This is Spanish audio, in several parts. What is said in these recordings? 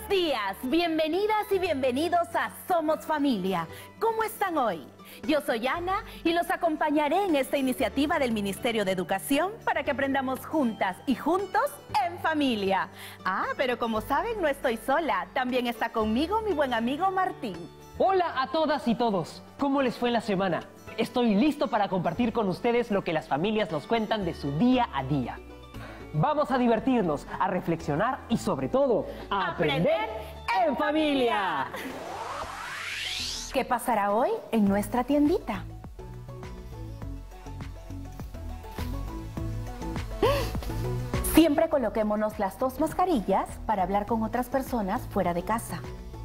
días, bienvenidas y bienvenidos a Somos Familia. ¿Cómo están hoy? Yo soy Ana y los acompañaré en esta iniciativa del Ministerio de Educación para que aprendamos juntas y juntos en familia. Pero como saben, no estoy sola. También está conmigo mi buen amigo Martín. Hola a todas y todos. ¿Cómo les fue en la semana? Estoy listo para compartir con ustedes lo que las familias nos cuentan de su día a día. Vamos a divertirnos, a reflexionar y sobre todo, a aprender en familia. ¿Qué pasará hoy en nuestra tiendita? Siempre coloquémonos las 2 mascarillas para hablar con otras personas fuera de casa.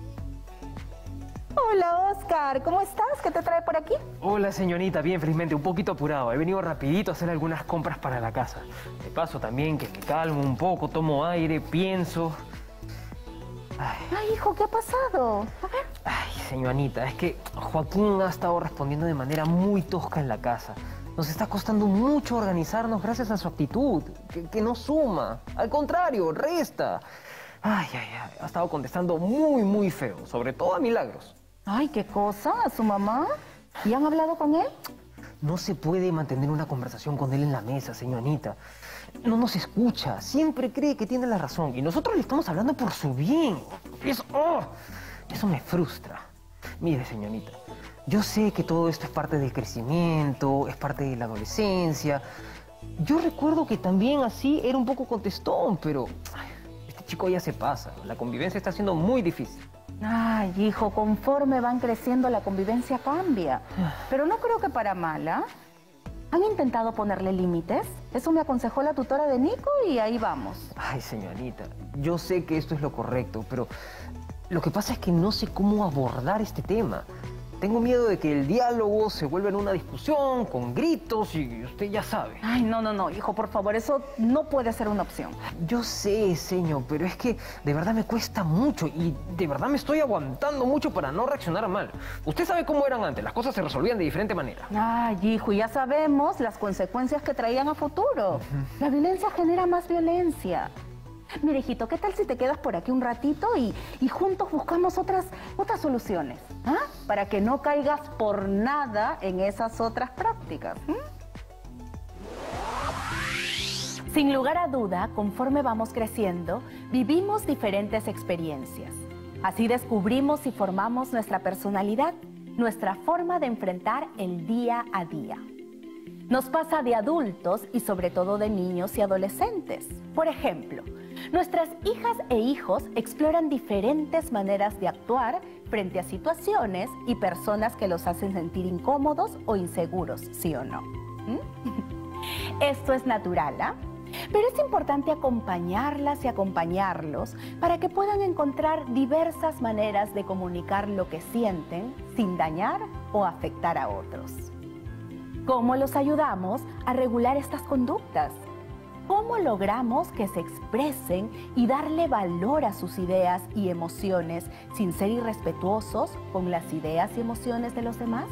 Hola, Oscar, ¿cómo estás? ¿Qué te trae por aquí? Hola, señorita, bien, felizmente, un poquito apurado. He venido rapidito a hacer algunas compras para la casa. De paso también que me calmo un poco, tomo aire, pienso. Ay, hijo, ¿qué ha pasado? A ver. Ay, señorita, es que Joaquín ha estado respondiendo de manera muy tosca en la casa. Nos está costando mucho organizarnos gracias a su actitud, que no suma. Al contrario, resta. Ay, ha estado contestando muy feo, sobre todo a Milagros. Ay, ¿qué cosa? ¿A su mamá? ¿Y han hablado con él? No se puede mantener una conversación con él en la mesa, señorita. No nos escucha, siempre cree que tiene la razón. Y nosotros le estamos hablando por su bien. Eso me frustra. Mire, señorita, yo sé que todo esto es parte del crecimiento, es parte de la adolescencia. Yo recuerdo que también así era un poco contestón, pero este chico ya se pasa. La convivencia está siendo muy difícil. Ay, hijo, conforme van creciendo la convivencia cambia. Pero no creo que para mal, ¿ah? ¿Han intentado ponerle límites? Eso me aconsejó la tutora de Nico y ahí vamos. Ay, señorita, yo sé que esto es lo correcto, pero lo que pasa es que no sé cómo abordar este tema. Tengo miedo de que el diálogo se vuelva en una discusión con gritos y usted ya sabe. Ay, no, hijo, por favor, eso no puede ser una opción. Yo sé, señor, pero es que de verdad me cuesta mucho y de verdad me estoy aguantando mucho para no reaccionar mal. Usted sabe cómo eran antes, las cosas se resolvían de diferente manera. Ay, hijo, y ya sabemos las consecuencias que traían a futuro. La violencia genera más violencia. Mire, hijito, ¿qué tal si te quedas por aquí un ratito y juntos buscamos otras soluciones? Para que no caigas por nada en esas otras prácticas. Sin lugar a duda, conforme vamos creciendo, vivimos diferentes experiencias. Así descubrimos y formamos nuestra personalidad, nuestra forma de enfrentar el día a día. Nos pasa de adultos y sobre todo de niños y adolescentes. Por ejemplo, nuestras hijas e hijos exploran diferentes maneras de actuar frente a situaciones y personas que los hacen sentir incómodos o inseguros, ¿sí o no? Esto es natural, ¿ah? Pero es importante acompañarlas y acompañarlos para que puedan encontrar diversas maneras de comunicar lo que sienten sin dañar o afectar a otros. ¿Cómo los ayudamos a regular estas conductas? ¿Cómo logramos que se expresen y darle valor a sus ideas y emociones sin ser irrespetuosos con las ideas y emociones de los demás?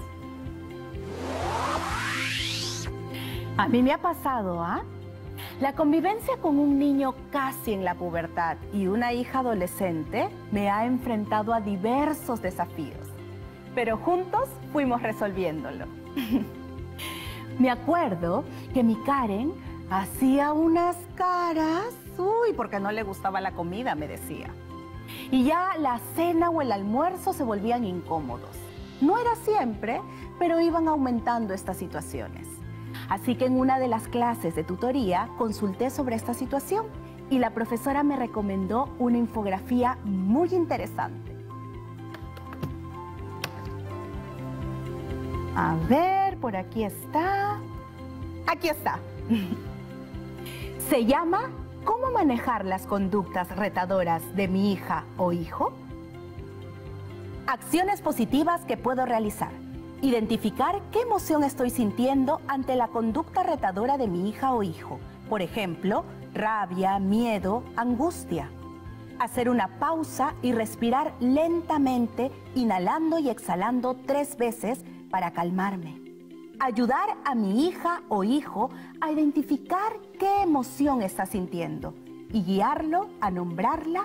A mí me ha pasado, La convivencia con un niño casi en la pubertad y una hija adolescente me ha enfrentado a diversos desafíos, pero juntos fuimos resolviéndolo. Me acuerdo que mi Karen hacía unas caras, porque no le gustaba la comida, me decía. Y ya la cena o el almuerzo se volvían incómodos. No era siempre, pero iban aumentando estas situaciones. Así que en una de las clases de tutoría consulté sobre esta situación y la profesora me recomendó una infografía muy interesante. A ver, por aquí está. Aquí está. Se llama ¿Cómo manejar las conductas retadoras de mi hija o hijo? Acciones positivas que puedo realizar. Identificar qué emoción estoy sintiendo ante la conducta retadora de mi hija o hijo. Por ejemplo, rabia, miedo, angustia. Hacer una pausa y respirar lentamente, inhalando y exhalando 3 veces para calmarme. Ayudar a mi hija o hijo a identificar qué emoción está sintiendo y guiarlo a nombrarla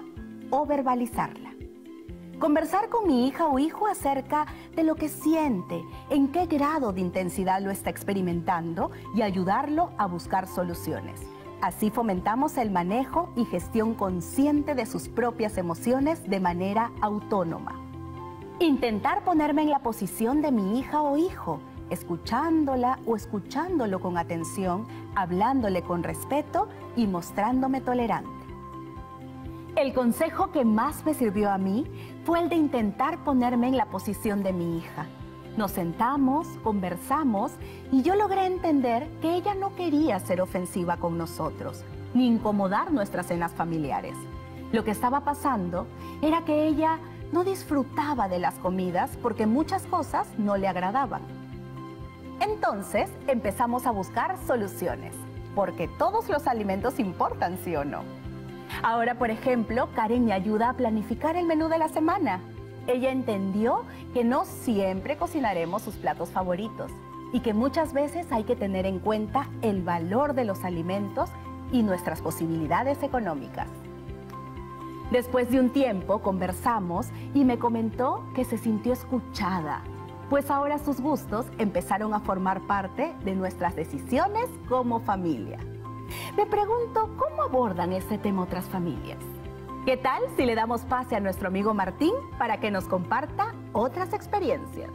o verbalizarla. Conversar con mi hija o hijo acerca de lo que siente, en qué grado de intensidad lo está experimentando y ayudarlo a buscar soluciones. Así fomentamos el manejo y gestión consciente de sus propias emociones de manera autónoma. Intentar ponerme en la posición de mi hija o hijo, escuchándola o escuchándolo con atención, hablándole con respeto y mostrándome tolerante. El consejo que más me sirvió a mí fue el de intentar ponerme en la posición de mi hija. Nos sentamos, conversamos y yo logré entender que ella no quería ser ofensiva con nosotros, ni incomodar nuestras cenas familiares. Lo que estaba pasando era que ella no disfrutaba de las comidas porque muchas cosas no le agradaban. Entonces empezamos a buscar soluciones, porque todos los alimentos importan, ¿sí o no? Ahora, por ejemplo, Karen me ayuda a planificar el menú de la semana. Ella entendió que no siempre cocinaremos sus platos favoritos y que muchas veces hay que tener en cuenta el valor de los alimentos y nuestras posibilidades económicas. Después de un tiempo conversamos y me comentó que se sintió escuchada, pues ahora sus gustos empezaron a formar parte de nuestras decisiones como familia. Me pregunto, ¿cómo abordan este tema otras familias? ¿Qué tal si le damos pase a nuestro amigo Martín para que nos comparta otras experiencias?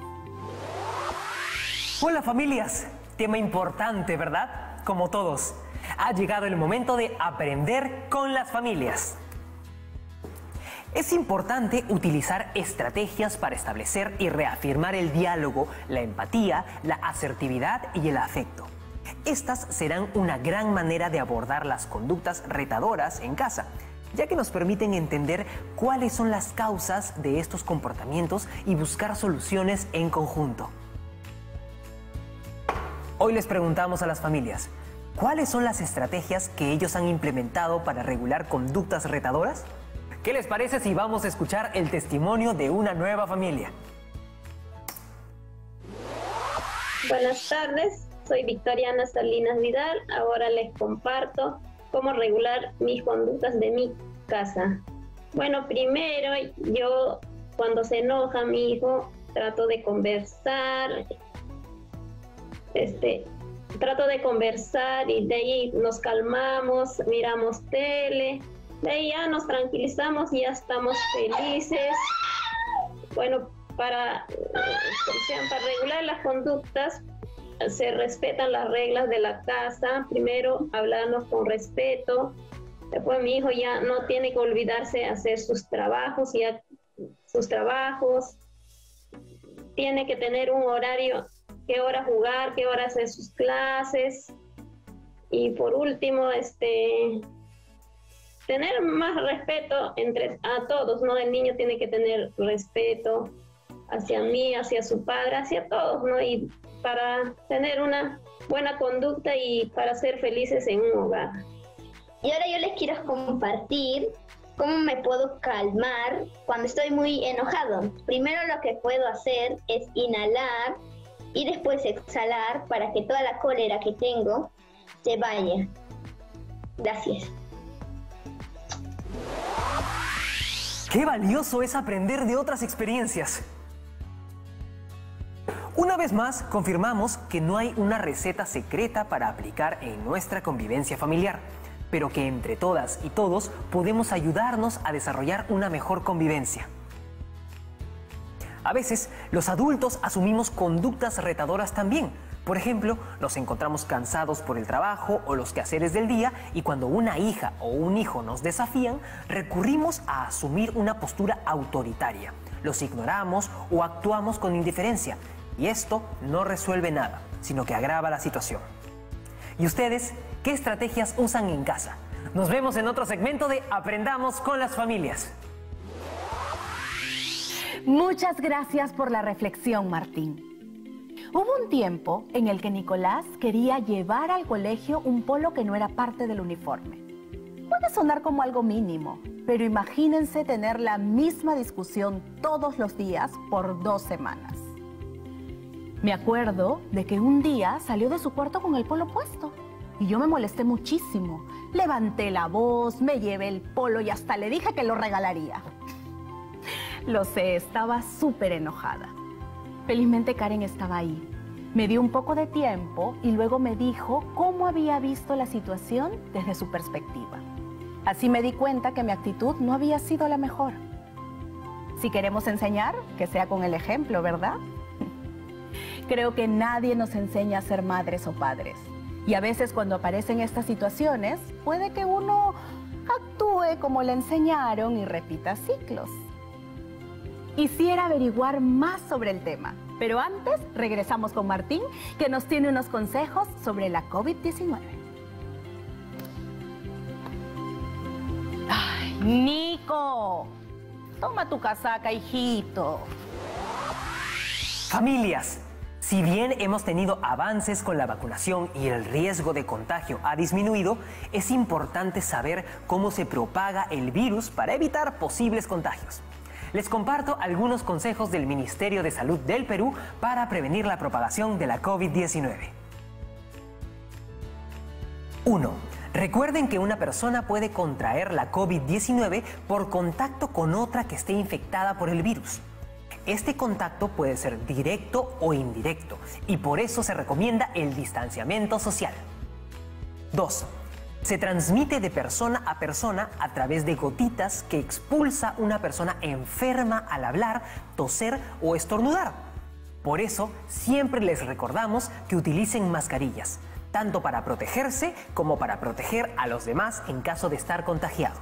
Hola familias, tema importante, ¿verdad? Como todos, ha llegado el momento de aprender con las familias. Es importante utilizar estrategias para establecer y reafirmar el diálogo, la empatía, la asertividad y el afecto. Estas serán una gran manera de abordar las conductas retadoras en casa, ya que nos permiten entender cuáles son las causas de estos comportamientos y buscar soluciones en conjunto. Hoy les preguntamos a las familias, ¿cuáles son las estrategias que ellos han implementado para regular conductas retadoras? ¿Qué les parece si vamos a escuchar el testimonio de una nueva familia? Buenas tardes, soy Victoriana Salinas Vidal. Ahora les comparto cómo regular mis conductas de mi casa. Bueno, primero yo cuando se enoja mi hijo trato de conversar, y de ahí nos calmamos, miramos tele, de ahí ya nos tranquilizamos y ya estamos felices. Bueno, para regular las conductas se respetan las reglas de la casa. Primero hablarnos con respeto. Después mi hijo ya no tiene que olvidarse hacer sus trabajos, tiene que tener un horario, qué hora jugar, qué hora hacer sus clases. Y por último, tener más respeto a todos, ¿no? El niño tiene que tener respeto hacia mí, hacia su padre, hacia todos, ¿no? Y para tener una buena conducta y para ser felices en un hogar. Y ahora yo les quiero compartir cómo me puedo calmar cuando estoy muy enojado. Primero lo que puedo hacer es inhalar y después exhalar para que toda la cólera que tengo se vaya. Gracias. ¡Qué valioso es aprender de otras experiencias! Una vez más, confirmamos que no hay una receta secreta para aplicar en nuestra convivencia familiar, pero que entre todas y todos podemos ayudarnos a desarrollar una mejor convivencia. A veces, los adultos asumimos conductas retadoras también. Por ejemplo, nos encontramos cansados por el trabajo o los quehaceres del día y cuando una hija o un hijo nos desafían, recurrimos a asumir una postura autoritaria. Los ignoramos o actuamos con indiferencia. Y esto no resuelve nada, sino que agrava la situación. ¿Y ustedes qué estrategias usan en casa? Nos vemos en otro segmento de Aprendamos con las familias. Muchas gracias por la reflexión, Martín. Hubo un tiempo en el que Nicolás quería llevar al colegio un polo que no era parte del uniforme. Puede sonar como algo mínimo, pero imagínense tener la misma discusión todos los días por 2 semanas. Me acuerdo de que un día salió de su cuarto con el polo puesto y yo me molesté muchísimo. Levanté la voz, me llevé el polo y hasta le dije que lo regalaría. Lo sé, estaba súper enojada. Felizmente Karen estaba ahí. Me dio un poco de tiempo y luego me dijo cómo había visto la situación desde su perspectiva. Así me di cuenta que mi actitud no había sido la mejor. Si queremos enseñar, que sea con el ejemplo, ¿verdad? Creo que nadie nos enseña a ser madres o padres. Y a veces cuando aparecen estas situaciones, puede que uno actúe como le enseñaron y repita ciclos. Quisiera averiguar más sobre el tema, pero antes regresamos con Martín, que nos tiene unos consejos sobre la COVID-19. ¡Ay, Nico! Toma tu casaca, hijito. Familias, si bien hemos tenido avances con la vacunación y el riesgo de contagio ha disminuido, es importante saber cómo se propaga el virus para evitar posibles contagios. Les comparto algunos consejos del Ministerio de Salud del Perú para prevenir la propagación de la COVID-19. 1. Recuerden que una persona puede contraer la COVID-19 por contacto con otra que esté infectada por el virus. Este contacto puede ser directo o indirecto y por eso se recomienda el distanciamiento social. 2. Se transmite de persona a persona a través de gotitas que expulsa una persona enferma al hablar, toser o estornudar. Por eso, siempre les recordamos que utilicen mascarillas, tanto para protegerse como para proteger a los demás en caso de estar contagiado.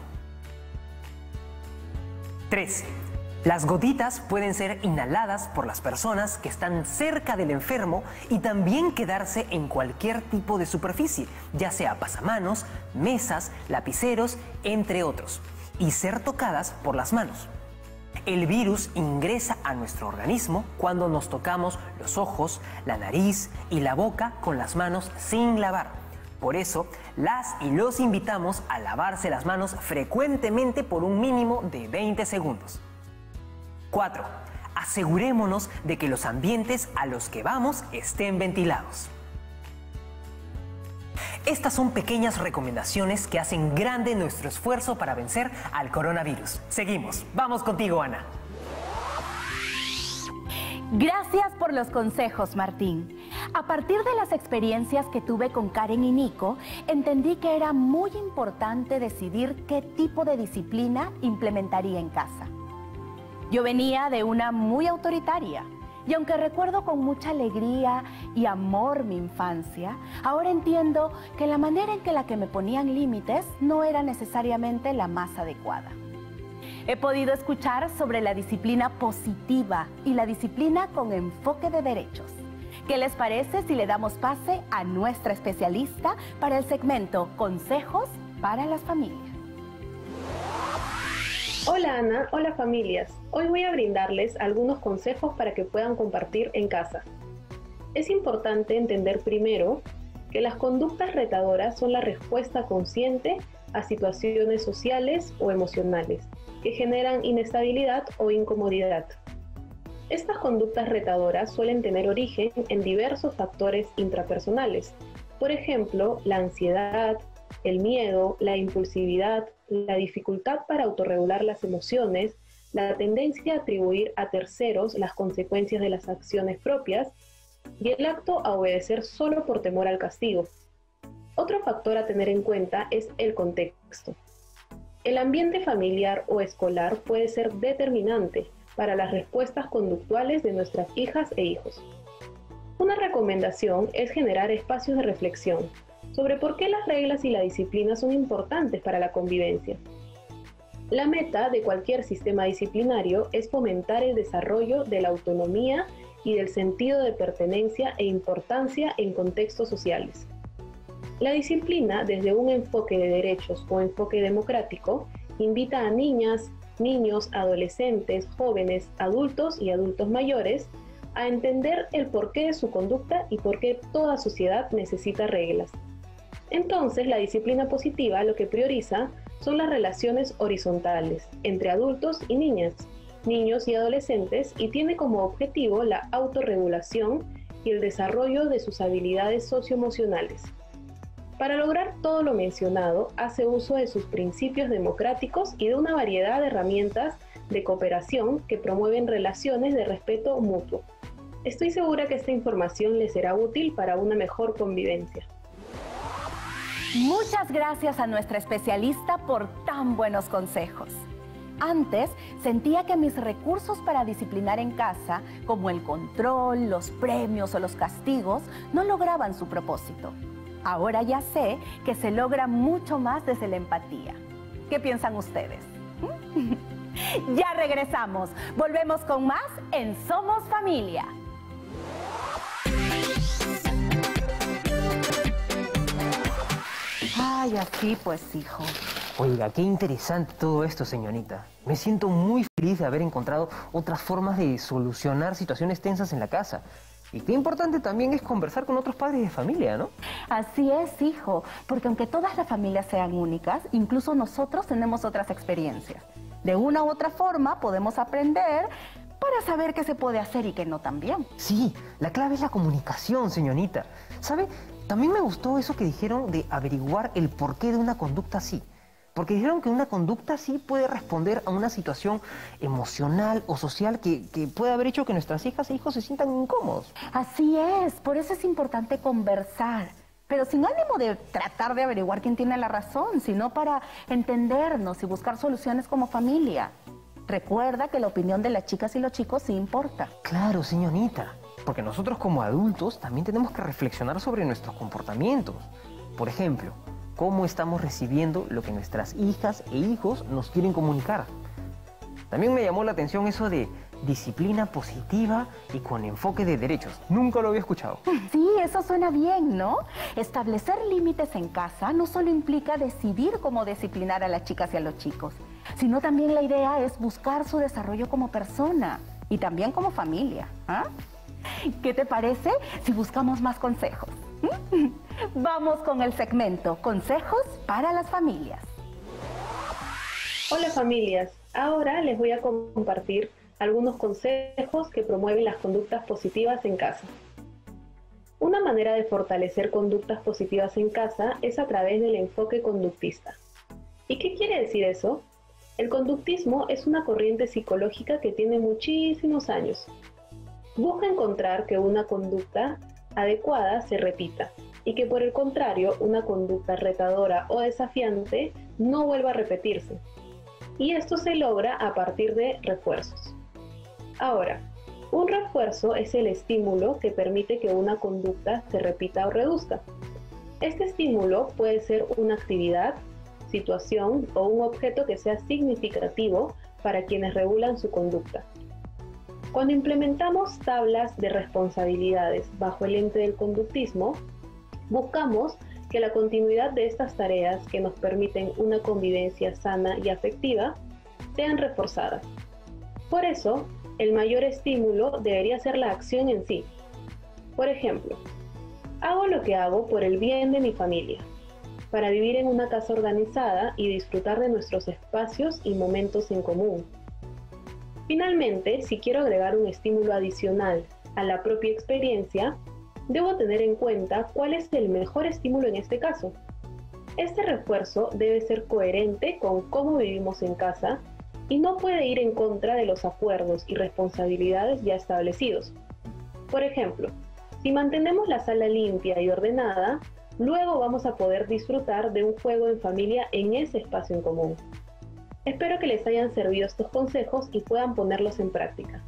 3. Las gotitas pueden ser inhaladas por las personas que están cerca del enfermo y también quedarse en cualquier tipo de superficie, ya sea pasamanos, mesas, lapiceros, entre otros, y ser tocadas por las manos. El virus ingresa a nuestro organismo cuando nos tocamos los ojos, la nariz y la boca con las manos sin lavar. Por eso, las y los invitamos a lavarse las manos frecuentemente por un mínimo de 20 segundos. 4. Asegurémonos de que los ambientes a los que vamos estén ventilados. Estas son pequeñas recomendaciones que hacen grande nuestro esfuerzo para vencer al coronavirus. Seguimos. Vamos contigo, Ana. Gracias por los consejos, Martín. A partir de las experiencias que tuve con Karen y Nico, entendí que era muy importante decidir qué tipo de disciplina implementaría en casa. Yo venía de una muy autoritaria y aunque recuerdo con mucha alegría y amor mi infancia, ahora entiendo que la manera en que me ponían límites no era necesariamente la más adecuada. He podido escuchar sobre la disciplina positiva y la disciplina con enfoque de derechos. ¿Qué les parece si le damos pase a nuestra especialista para el segmento Consejos para las Familias? Hola Ana, hola familias. Hoy voy a brindarles algunos consejos para que puedan compartir en casa. Es importante entender primero que las conductas retadoras son la respuesta consciente a situaciones sociales o emocionales que generan inestabilidad o incomodidad. Estas conductas retadoras suelen tener origen en diversos factores intrapersonales, por ejemplo, la ansiedad, el miedo, la impulsividad, la dificultad para autorregular las emociones, la tendencia a atribuir a terceros las consecuencias de las acciones propias y el acto a obedecer solo por temor al castigo. Otro factor a tener en cuenta es el contexto. El ambiente familiar o escolar puede ser determinante para las respuestas conductuales de nuestras hijas e hijos. Una recomendación es generar espacios de reflexión sobre por qué las reglas y la disciplina son importantes para la convivencia. La meta de cualquier sistema disciplinario es fomentar el desarrollo de la autonomía y del sentido de pertenencia e importancia en contextos sociales. La disciplina, desde un enfoque de derechos o enfoque democrático, invita a niñas, niños, adolescentes, jóvenes, adultos y adultos mayores a entender el porqué de su conducta y por qué toda sociedad necesita reglas. Entonces, la disciplina positiva lo que prioriza son las relaciones horizontales entre adultos y niñas, niños y adolescentes y tiene como objetivo la autorregulación y el desarrollo de sus habilidades socioemocionales. Para lograr todo lo mencionado, hace uso de sus principios democráticos y de una variedad de herramientas de cooperación que promueven relaciones de respeto mutuo. Estoy segura que esta información les será útil para una mejor convivencia. Muchas gracias a nuestra especialista por tan buenos consejos. Antes sentía que mis recursos para disciplinar en casa, como el control, los premios o los castigos, no lograban su propósito. Ahora ya sé que se logra mucho más desde la empatía. ¿Qué piensan ustedes? Ya regresamos. Volvemos con más en Somos Familia. Ay, así pues, hijo. Oiga, qué interesante todo esto, señorita. Me siento muy feliz de haber encontrado otras formas de solucionar situaciones tensas en la casa. Y qué importante también es conversar con otros padres de familia, ¿no? Así es, hijo, porque aunque todas las familias sean únicas, incluso nosotros tenemos otras experiencias. De una u otra forma podemos aprender para saber qué se puede hacer y qué no también. Sí, la clave es la comunicación, señorita. ¿Sabe? También me gustó eso que dijeron de averiguar el porqué de una conducta así. Porque dijeron que una conducta así puede responder a una situación emocional o social que puede haber hecho que nuestras hijas e hijos se sientan incómodos. Así es, por eso es importante conversar. Pero sin ánimo de tratar de averiguar quién tiene la razón, sino para entendernos y buscar soluciones como familia. Recuerda que la opinión de las chicas y los chicos sí importa. Claro, señorita. Porque nosotros como adultos también tenemos que reflexionar sobre nuestros comportamientos. Por ejemplo, cómo estamos recibiendo lo que nuestras hijas e hijos nos quieren comunicar. También me llamó la atención eso de disciplina positiva y con enfoque de derechos. Nunca lo había escuchado. Sí, eso suena bien, ¿no? Establecer límites en casa no solo implica decidir cómo disciplinar a las chicas y a los chicos, sino también la idea es buscar su desarrollo como persona y también como familia. ¿Ah? ¿Qué te parece si buscamos más consejos? Vamos con el segmento Consejos para las Familias. Hola familias, ahora les voy a compartir algunos consejos que promueven las conductas positivas en casa. Una manera de fortalecer conductas positivas en casa es a través del enfoque conductista. ¿Y qué quiere decir eso? El conductismo es una corriente psicológica que tiene muchísimos años. Busca encontrar que una conducta adecuada se repita y que por el contrario una conducta retadora o desafiante no vuelva a repetirse. Y esto se logra a partir de refuerzos. Ahora, un refuerzo es el estímulo que permite que una conducta se repita o reduzca. Este estímulo puede ser una actividad, situación o un objeto que sea significativo para quienes regulan su conducta. Cuando implementamos tablas de responsabilidades bajo el ente del conductismo, buscamos que la continuidad de estas tareas que nos permiten una convivencia sana y afectiva sean reforzadas. Por eso, el mayor estímulo debería ser la acción en sí. Por ejemplo, hago lo que hago por el bien de mi familia, para vivir en una casa organizada y disfrutar de nuestros espacios y momentos en común. Finalmente, si quiero agregar un estímulo adicional a la propia experiencia, debo tener en cuenta cuál es el mejor estímulo en este caso. Este refuerzo debe ser coherente con cómo vivimos en casa y no puede ir en contra de los acuerdos y responsabilidades ya establecidos. Por ejemplo, si mantenemos la sala limpia y ordenada, luego vamos a poder disfrutar de un juego en familia en ese espacio en común. Espero que les hayan servido estos consejos y puedan ponerlos en práctica.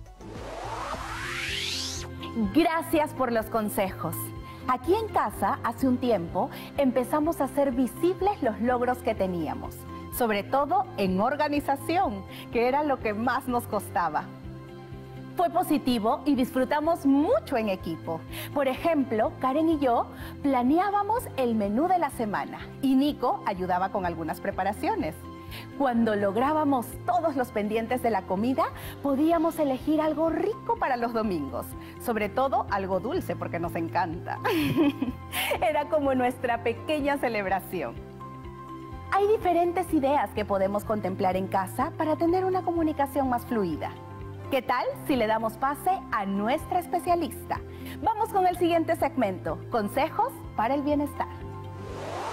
Gracias por los consejos. Aquí en casa, hace un tiempo, empezamos a hacer visibles los logros que teníamos, sobre todo en organización, que era lo que más nos costaba. Fue positivo y disfrutamos mucho en equipo. Por ejemplo, Karen y yo planeábamos el menú de la semana y Nico ayudaba con algunas preparaciones. Cuando lográbamos todos los pendientes de la comida, podíamos elegir algo rico para los domingos, sobre todo algo dulce porque nos encanta. Era como nuestra pequeña celebración. Hay diferentes ideas que podemos contemplar en casa para tener una comunicación más fluida. ¿Qué tal si le damos pase a nuestra especialista? Vamos con el siguiente segmento, Consejos para el Bienestar.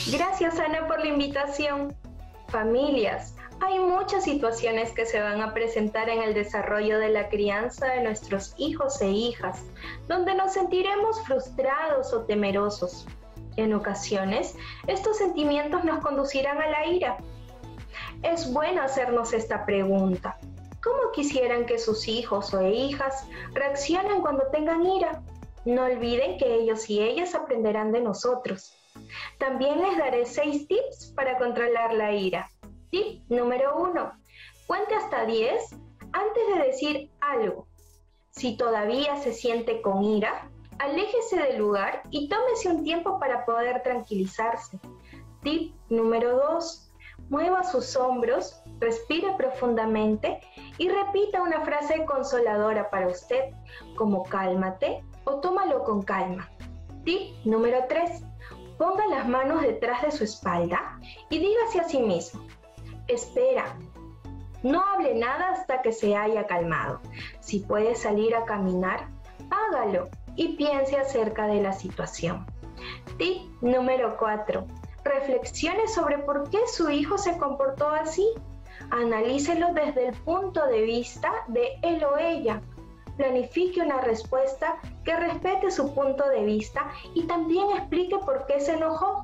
Gracias, Ana, por la invitación. Familias, hay muchas situaciones que se van a presentar en el desarrollo de la crianza de nuestros hijos e hijas, donde nos sentiremos frustrados o temerosos. En ocasiones, estos sentimientos nos conducirán a la ira. Es bueno hacernos esta pregunta. ¿Cómo quisieran que sus hijos o hijas reaccionen cuando tengan ira? No olviden que ellos y ellas aprenderán de nosotros. También les daré 6 tips para controlar la ira. Tip número 1. Cuente hasta 10 antes de decir algo. Si todavía se siente con ira, aléjese del lugar y tómese un tiempo para poder tranquilizarse. Tip número 2. Mueva sus hombros, respire profundamente y repita una frase consoladora para usted, como cálmate o tómalo con calma. Tip número 3. Ponga las manos detrás de su espalda y dígase a sí mismo: espera. No hable nada hasta que se haya calmado. Si puede salir a caminar, hágalo y piense acerca de la situación. Tip número 4. Reflexione sobre por qué su hijo se comportó así. Analícelo desde el punto de vista de él o ella. Planifique una respuesta que respete su punto de vista y también explique por qué se enojó.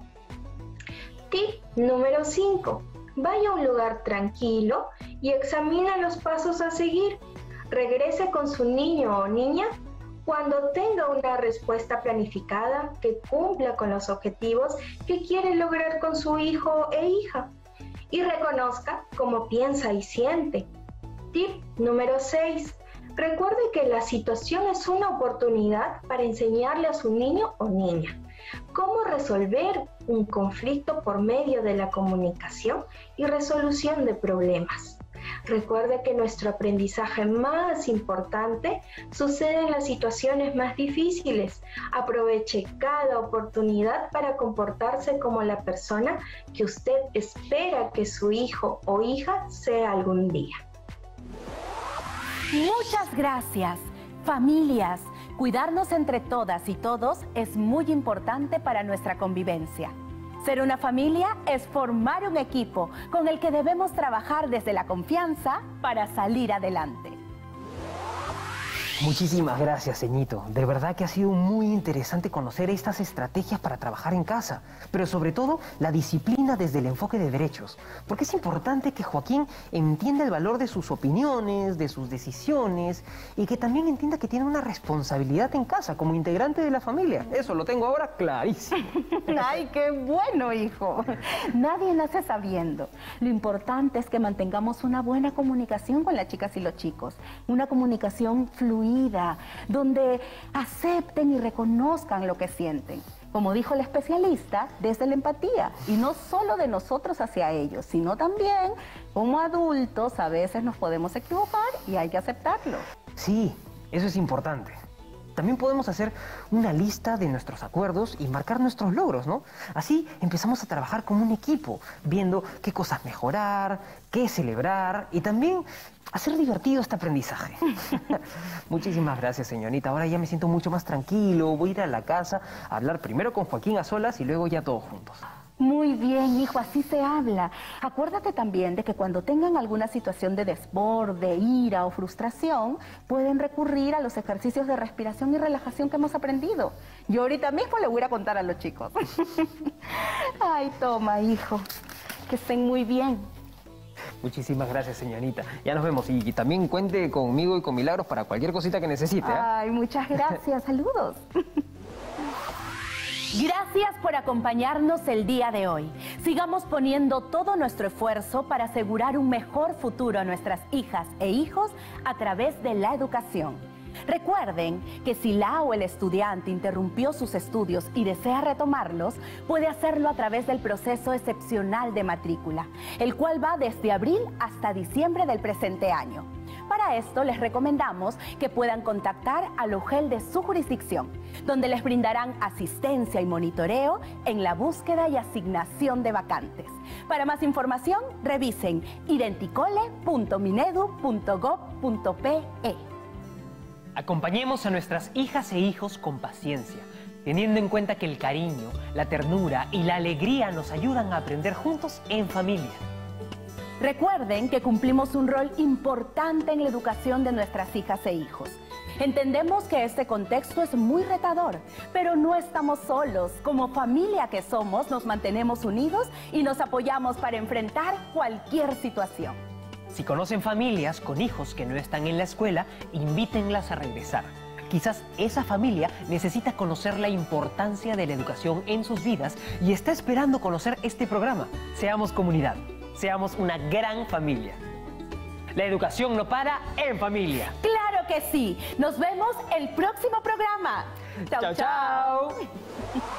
Tip número 5. Vaya a un lugar tranquilo y examine los pasos a seguir. Regrese con su niño o niña cuando tenga una respuesta planificada que cumpla con los objetivos que quiere lograr con su hijo e hija. Y reconozca cómo piensa y siente. Tip número 6. Recuerde que la situación es una oportunidad para enseñarle a su niño o niña cómo resolver un conflicto por medio de la comunicación y resolución de problemas. Recuerde que nuestro aprendizaje más importante sucede en las situaciones más difíciles. Aproveche cada oportunidad para comportarse como la persona que usted espera que su hijo o hija sea algún día. Muchas gracias. Familias, cuidarnos entre todas y todos es muy importante para nuestra convivencia. Ser una familia es formar un equipo con el que debemos trabajar desde la confianza para salir adelante. Muchísimas gracias, ceñito. De verdad que ha sido muy interesante conocer estas estrategias para trabajar en casa, pero sobre todo la disciplina desde el enfoque de derechos, porque es importante que Joaquín entienda el valor de sus opiniones, de sus decisiones y que también entienda que tiene una responsabilidad en casa como integrante de la familia. Eso lo tengo ahora clarísimo. ¡Ay, qué bueno, hijo! Nadie nace sabiendo. Lo importante es que mantengamos una buena comunicación con las chicas y los chicos, una comunicación fluida, donde acepten y reconozcan lo que sienten. Como dijo el especialista, desde la empatía, y no solo de nosotros hacia ellos, sino también como adultos a veces nos podemos equivocar y hay que aceptarlo. Sí, eso es importante. También podemos hacer una lista de nuestros acuerdos y marcar nuestros logros, ¿no? Así empezamos a trabajar como un equipo, viendo qué cosas mejorar, qué celebrar y también hacer divertido este aprendizaje. Muchísimas gracias, señorita. Ahora ya me siento mucho más tranquilo. Voy a ir a la casa a hablar primero con Joaquín a solas y luego ya todos juntos. Muy bien, hijo, así se habla. Acuérdate también de que cuando tengan alguna situación de desborde, ira o frustración, pueden recurrir a los ejercicios de respiración y relajación que hemos aprendido. Yo ahorita mismo le voy a contar a los chicos. Ay, toma, hijo, que estén muy bien. Muchísimas gracias, señorita. Ya nos vemos. Y también cuente conmigo y con Milagros para cualquier cosita que necesite, ¿eh? Ay, muchas gracias. Saludos. Gracias por acompañarnos el día de hoy. Sigamos poniendo todo nuestro esfuerzo para asegurar un mejor futuro a nuestras hijas e hijos a través de la educación. Recuerden que si la o el estudiante interrumpió sus estudios y desea retomarlos, puede hacerlo a través del proceso excepcional de matrícula, el cual va desde abril hasta diciembre del presente año. Para esto les recomendamos que puedan contactar al UGEL de su jurisdicción, donde les brindarán asistencia y monitoreo en la búsqueda y asignación de vacantes. Para más información, revisen identicole.minedu.gov.pe. Acompañemos a nuestras hijas e hijos con paciencia, teniendo en cuenta que el cariño, la ternura y la alegría nos ayudan a aprender juntos en familia. Recuerden que cumplimos un rol importante en la educación de nuestras hijas e hijos. Entendemos que este contexto es muy retador, pero no estamos solos. Como familia que somos, nos mantenemos unidos y nos apoyamos para enfrentar cualquier situación. Si conocen familias con hijos que no están en la escuela, invítenlas a regresar. Quizás esa familia necesita conocer la importancia de la educación en sus vidas y está esperando conocer este programa. Seamos comunidad, seamos una gran familia. La educación no para en familia. ¡Claro que sí! Nos vemos el próximo programa. ¡Chao, Chao, chao. chao!